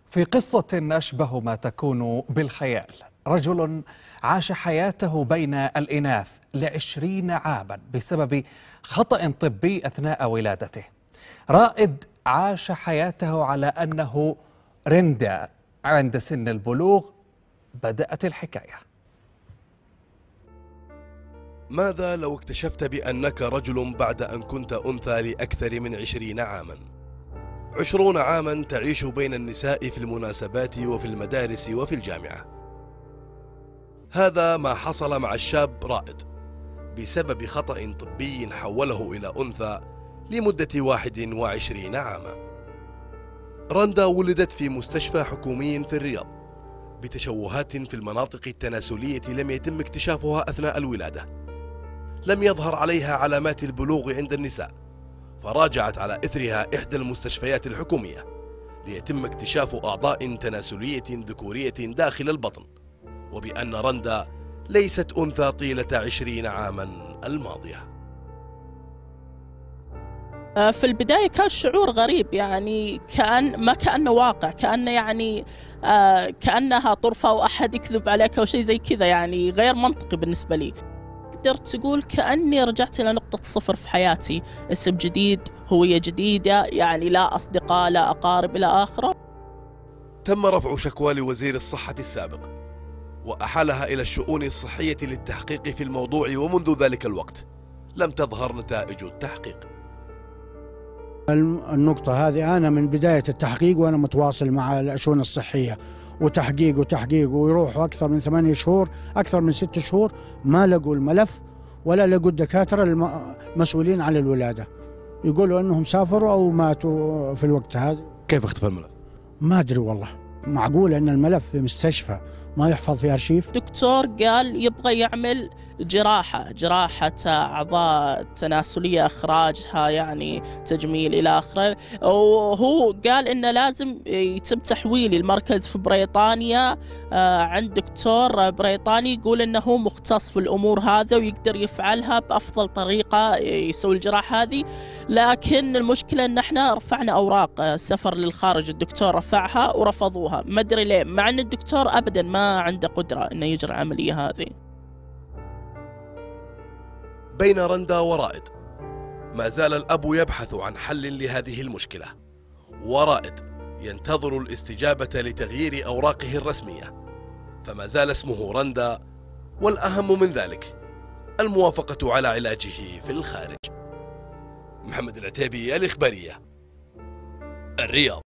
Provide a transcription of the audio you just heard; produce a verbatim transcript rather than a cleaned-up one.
في قصة أشبه ما تكون بالخيال، رجل عاش حياته بين الإناث لعشرين عاما بسبب خطأ طبي أثناء ولادته. رائد عاش حياته على أنه رندا. عند سن البلوغ بدأت الحكاية. ماذا لو اكتشفت بأنك رجل بعد أن كنت أنثى لأكثر من عشرين عاما؟ عشرون عاما تعيش بين النساء في المناسبات وفي المدارس وفي الجامعة. هذا ما حصل مع الشاب رائد بسبب خطأ طبي حوله إلى أنثى لمدة واحد وعشرين عاما. رندا ولدت في مستشفى حكومي في الرياض بتشوهات في المناطق التناسلية لم يتم اكتشافها أثناء الولادة. لم يظهر عليها علامات البلوغ عند النساء، فراجعت على إثرها إحدى المستشفيات الحكومية ليتم اكتشاف أعضاء تناسلية ذكورية داخل البطن، وبأن رندا ليست أنثى طيلة عشرين عاما الماضية. في البداية كان شعور غريب، يعني كأن ما كأنه واقع، كأنه يعني آه كأنها طرفة وأحد يكذب عليك أو شيء زي كذا، يعني غير منطقي بالنسبة لي. قدرت تقول كأني رجعت إلى نقطة صفر في حياتي، اسم جديد، هوية جديدة، يعني لا أصدقاء لا أقارب إلى آخره. تم رفع شكوى لوزير الصحة السابق وأحالها إلى الشؤون الصحية للتحقيق في الموضوع، ومنذ ذلك الوقت لم تظهر نتائج التحقيق. النقطة هذه أنا من بداية التحقيق وأنا متواصل مع الشؤون الصحية، وتحقيق وتحقيق ويروحوا أكثر من ثمانية شهور، أكثر من ست شهور، ما لقوا الملف ولا لقوا الدكاترة المسؤولين عن الولادة. يقولوا أنهم سافروا أو ماتوا في الوقت هذا. كيف اختفى الملف؟ ما أدري والله. معقول أن الملف في مستشفى ما يحفظ في أرشيف؟ دكتور قال يبغى يعمل جراحة جراحة أعضاء تناسلية، إخراجها يعني تجميل إلى آخره، وهو قال إنه لازم يتم تحويلي المركز في بريطانيا عند دكتور بريطاني يقول إنه هو مختص في الأمور هذا ويقدر يفعلها بأفضل طريقة، يسوي الجراحة هذه. لكن المشكلة إن احنا رفعنا أوراق سفر للخارج، الدكتور رفعها ورفضوها، ما أدري ليه، مع أن الدكتور أبدا ما عنده قدرة إنه يجري العملية هذه. بين رندا ورائد ما زال الأب يبحث عن حل لهذه المشكلة، ورائد ينتظر الاستجابة لتغيير أوراقه الرسمية، فما زال اسمه رندا، والأهم من ذلك الموافقة على علاجه في الخارج. محمد العتيبي، الإخبارية، الرياض.